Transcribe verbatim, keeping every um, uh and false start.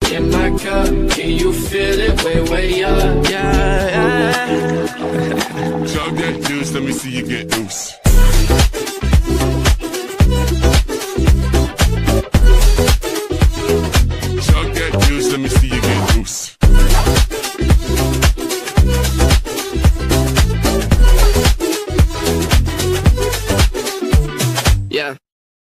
in my cup, can you feel it? Way, way up, yeah, yeah. Chug that juice, let me see you get loose.